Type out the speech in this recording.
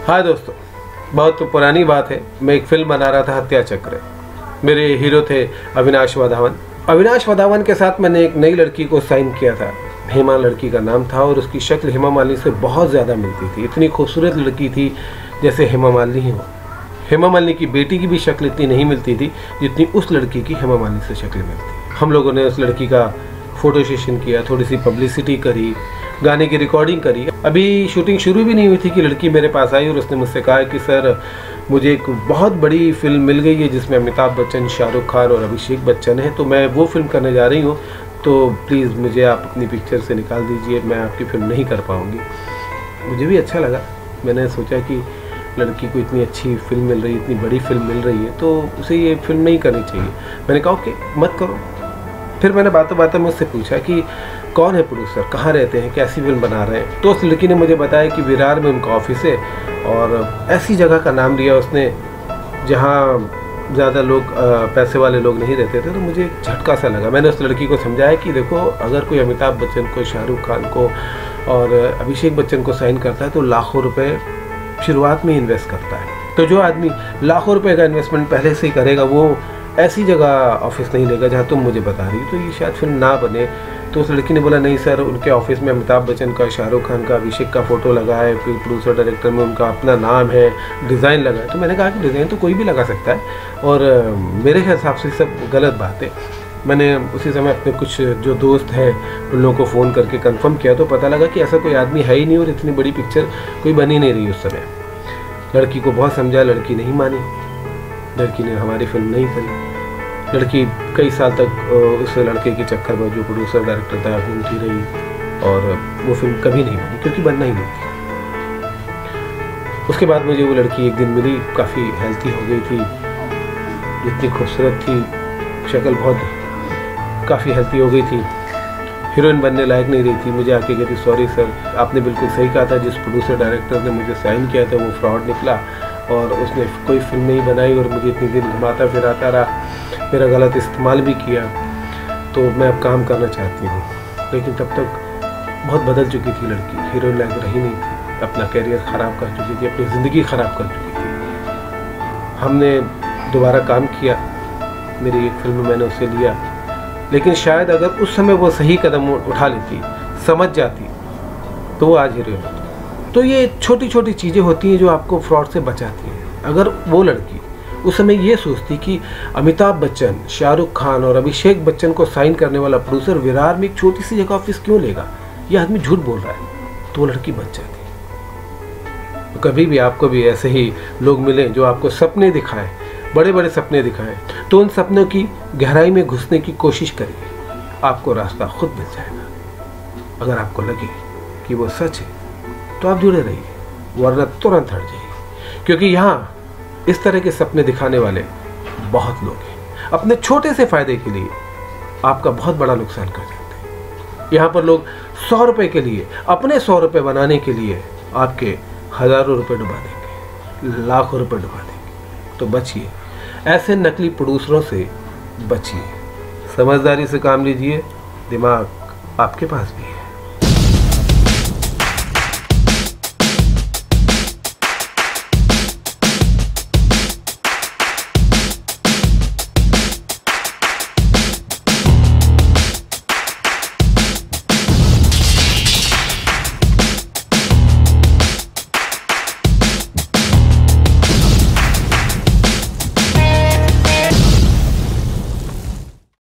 हाँ दोस्तों, बहुत पुरानी बात है। मैं एक फिल्म बना रहा था, हत्या चक्र। मेरे हीरो थे अविनाश वधावन। अविनाश वधावन के साथ मैंने एक नई लड़की को साइन किया था। हेमा लड़की का नाम था और उसकी शक्ल हेमा मालिनी से बहुत ज़्यादा मिलती थी। इतनी खूबसूरत लड़की थी जैसे हेमा मालिनी ही हो। हेमा मालिनी की बेटी की भी शक्ल इतनी नहीं मिलती थी जितनी उस लड़की की हेमा मालिनी से शक्ल मिलती। हम लोगों ने उस लड़की का फ़ोटो सेशन किया, थोड़ी सी पब्लिसिटी करी, गाने की रिकॉर्डिंग करी। अभी शूटिंग शुरू भी नहीं हुई थी कि लड़की मेरे पास आई और उसने मुझसे कहा कि सर मुझे एक बहुत बड़ी फिल्म मिल गई है जिसमें अमिताभ बच्चन, शाहरुख खान और अभिषेक बच्चन है, तो मैं वो फिल्म करने जा रही हूँ, तो प्लीज़ मुझे आप अपनी पिक्चर से निकाल दीजिए, मैं आपकी फ़िल्म नहीं कर पाऊँगी। मुझे भी अच्छा लगा। मैंने सोचा कि लड़की को इतनी अच्छी फिल्म मिल रही है, इतनी बड़ी फिल्म मिल रही है, तो उसे ये फिल्म नहीं करनी चाहिए। मैंने कहा ओके मत करो। फिर मैंने बातों बातों में उससे पूछा कि कौन है प्रोड्यूसर, कहाँ रहते हैं, कैसी फिल्म बना रहे हैं। तो उस लड़की ने मुझे बताया कि विरार में उनका ऑफिस है और ऐसी जगह का नाम लिया उसने जहाँ ज़्यादा लोग पैसे वाले लोग नहीं रहते थे। तो मुझे एक झटका सा लगा। मैंने उस लड़की को समझाया कि देखो, अगर कोई अमिताभ बच्चन को, शाहरुख खान को और अभिषेक बच्चन को साइन करता है तो लाखों रुपए शुरुआत में इन्वेस्ट करता है। तो जो आदमी लाखों रुपए का इन्वेस्टमेंट पहले से ही करेगा वो ऐसी जगह ऑफिस नहीं लेगा जहाँ तुम मुझे बता रही हो, तो ये शायद फिल्म ना बने। तो उस लड़की ने बोला नहीं सर, उनके ऑफिस में अमिताभ बच्चन का, शाहरुख खान का, अभिषेक का फ़ोटो लगा है, फिर प्रोड्यूसर डायरेक्टर में उनका अपना नाम है, डिज़ाइन लगा है। तो मैंने कहा कि डिज़ाइन तो कोई भी लगा सकता है और मेरे हिसाब से सब गलत बात है। मैंने उसी समय अपने कुछ जो दोस्त हैं उन लोगों को फ़ोन करके कंफर्म किया तो पता लगा कि ऐसा कोई आदमी है ही नहीं और इतनी बड़ी पिक्चर कोई बनी नहीं रही उस समय। लड़की को बहुत समझा, लड़की नहीं मानी, लड़की ने हमारी फिल्म नहीं करी। लड़की कई साल तक उस लड़के के चक्कर में, जो प्रोड्यूसर डायरेक्टर था, घूमती रही और वो फिल्म कभी नहीं बनी क्योंकि बनना ही नहीं थी। उसके बाद मुझे वो लड़की एक दिन मिली, काफ़ी हेल्थी हो गई थी, इतनी खूबसूरत थी, शक्ल बहुत काफ़ी हेल्थी हो गई थी, हीरोइन बनने लायक नहीं रही थी। मुझे आके कहती सॉरी सर, आपने बिल्कुल सही कहा था, जिस प्रोड्यूसर डायरेक्टर ने मुझे साइन किया था वो फ्रॉड निकला और उसने कोई फिल्म नहीं बनाई और मुझे इतने दिन घुमाता फिराता रहा, मेरा गलत इस्तेमाल भी किया, तो मैं अब काम करना चाहती हूँ। लेकिन तब तक बहुत बदल चुकी थी लड़की, हीरोइन लायक रही नहीं थी, अपना कैरियर ख़राब कर चुकी थी, अपनी ज़िंदगी ख़राब कर चुकी थी। हमने दोबारा काम किया, मेरी एक फिल्म मैंने उसे लिया, लेकिन शायद अगर उस समय वो सही कदम उठा लेती, समझ जाती, तो वो आज हीरोइन होती। तो ये छोटी छोटी चीज़ें होती हैं जो आपको फ्रॉड से बचाती हैं। अगर वो लड़की उस समय ये सोचती कि अमिताभ बच्चन, शाहरुख खान और अभिषेक बच्चन को साइन करने वाला प्रोड्यूसर विरार में एक छोटी सी जगह ऑफिस क्यों लेगा, ये आदमी झूठ बोल रहा है, तो वो लड़की बच जाती। तो कभी भी आपको भी ऐसे ही लोग मिले जो आपको सपने दिखाएं, बड़े बड़े सपने दिखाएं, तो उन सपनों की गहराई में घुसने की कोशिश करिए, आपको रास्ता खुद मिल जाएगा। अगर आपको लगे कि वो सच है तो आप जुड़े रहिए, वरना तुरंत हट जाइए, क्योंकि यहाँ इस तरह के सपने दिखाने वाले बहुत लोग हैं। अपने छोटे से फायदे के लिए आपका बहुत बड़ा नुकसान कर जाते हैं। यहाँ पर लोग 100 रुपए के लिए, अपने 100 रुपए बनाने के लिए आपके हज़ारों रुपए डुबा देंगे, लाखों रुपए डुबा देंगे। तो बचिए, ऐसे नकली प्रोड्यूसरों से बचिए, समझदारी से काम लीजिए, दिमाग आपके पास भी है।